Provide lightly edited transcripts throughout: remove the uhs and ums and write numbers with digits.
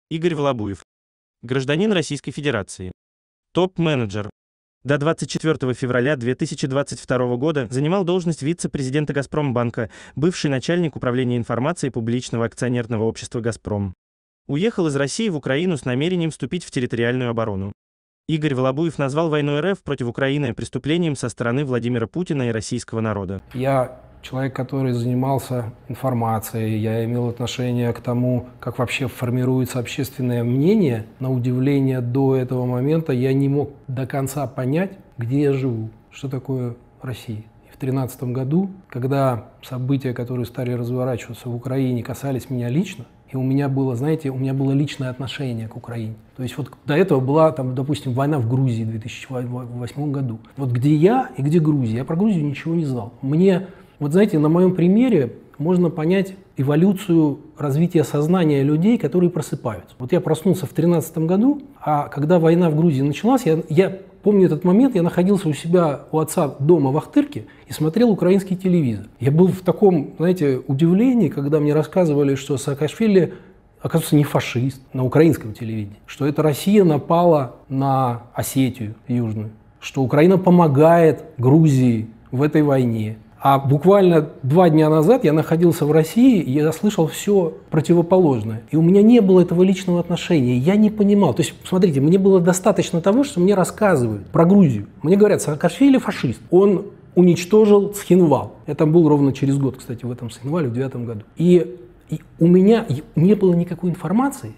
Игорь Волобуев. Гражданин Российской Федерации. Топ-менеджер. До 24 февраля 2022 года занимал должность вице-президента «Газпромбанка», бывший начальник управления информацией публичного акционерного общества «Газпром». Уехал из России в Украину с намерением вступить в территориальную оборону. Игорь Волобуев назвал войну РФ против Украины преступлением со стороны Владимира Путина и российского народа. Я человек, который занимался информацией, я имел отношение к тому, как вообще формируется общественное мнение. На удивление, до этого момента я не мог до конца понять, где я живу, что такое Россия. И в 2013 году, когда события, которые стали разворачиваться в Украине, касались меня лично, и у меня было, знаете, у меня было личное отношение к Украине. То есть вот до этого была, там, допустим, война в Грузии в 2008 году. Вот где я и где Грузия? Я про Грузию ничего не знал. Мне, вот знаете, на моем примере можно понять эволюцию развития сознания людей, которые просыпаются. Вот я проснулся в 2013 году, а когда война в Грузии началась, я помню этот момент, я находился у себя, у отца дома в Ахтырке и смотрел украинский телевизор. Я был в таком, знаете, удивлении, когда мне рассказывали, что Саакашвили, оказывается, не фашист на украинском телевидении, что это Россия напала на Осетию Южную, что Украина помогает Грузии в этой войне. А буквально 2 дня назад я находился в России, и я слышал все противоположное. И у меня не было этого личного отношения. Я не понимал. То есть, смотрите, мне было достаточно того, что мне рассказывают про Грузию. Мне говорят, Саакашвили фашист. Он уничтожил Цхинвал. Это был ровно через год, кстати, в этом Цхинвале, в 2009 году. И у меня не было никакой информации,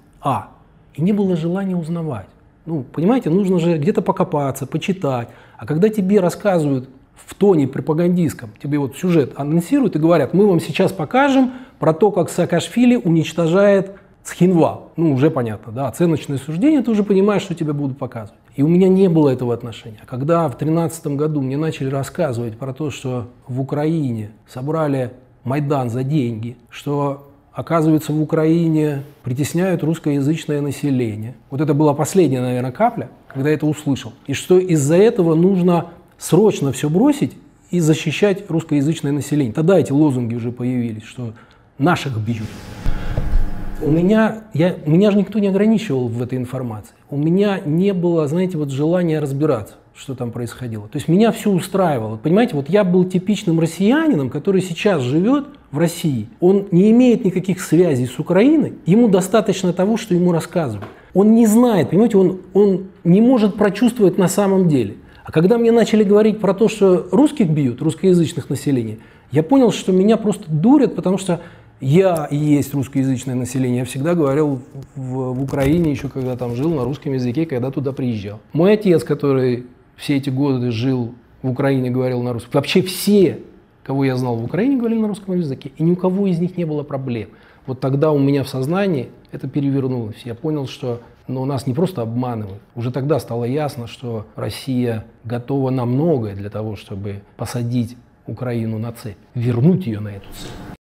и не было желания узнавать. Ну, понимаете, нужно же где-то покопаться, почитать. А когда тебе рассказывают в тоне пропагандистском, тебе вот сюжет анонсируют и говорят, мы вам сейчас покажем про то, как Саакашвили уничтожает Цхинвал. Ну, уже понятно, да, оценочное суждение, ты уже понимаешь, что тебе будут показывать. И у меня не было этого отношения. А когда в 2013 году мне начали рассказывать про то, что в Украине собрали Майдан за деньги, что, оказывается, в Украине притесняют русскоязычное население. Вот это была последняя, наверное, капля, когда я это услышал. И что из-за этого нужно срочно все бросить и защищать русскоязычное население. Тогда эти лозунги уже появились, что наших бьют. Меня же никто не ограничивал в этой информации. У меня не было, знаете, вот желания разбираться, что там происходило. То есть меня все устраивало. Понимаете, вот я был типичным россиянином, который сейчас живет в России. Он не имеет никаких связей с Украиной. Ему достаточно того, что ему рассказывают. Он не знает, понимаете, он не может прочувствовать на самом деле. А когда мне начали говорить про то, что русских бьют, русскоязычных населения, я понял, что меня просто дурят, потому что я и есть русскоязычное население. Я всегда говорил в Украине, еще когда там жил, на русском языке, когда туда приезжал. Мой отец, который все эти годы жил в Украине, говорил на русском. Вообще все, кого я знал в Украине, говорили на русском языке. И ни у кого из них не было проблем. Вот тогда у меня в сознании это перевернулось. Я понял, что нас не просто обманывают. Уже тогда стало ясно, что Россия готова на многое для того, чтобы посадить Украину на цепь, вернуть ее на эту цепь.